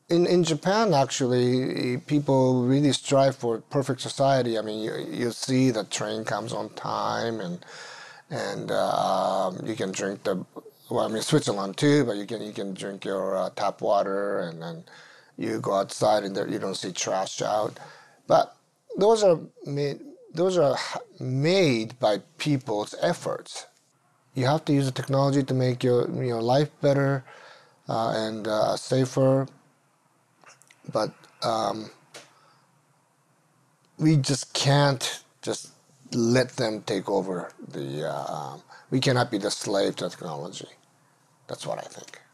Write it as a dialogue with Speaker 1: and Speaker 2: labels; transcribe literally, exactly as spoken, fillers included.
Speaker 1: in, in Japan, actually, people really strive for perfect society. I mean, you, you see the train comes on time, and and uh, you can drink the, well, I mean, Switzerland too, but you can you can drink your uh, tap water, and then you go outside and there, you don't see trash out. But those are made, those are made by people's efforts. You have to use the technology to make your your life better uh, and uh, safer. But um, we just can't just let them take over the. Uh, um, we cannot be the slave to technology. That's what I think.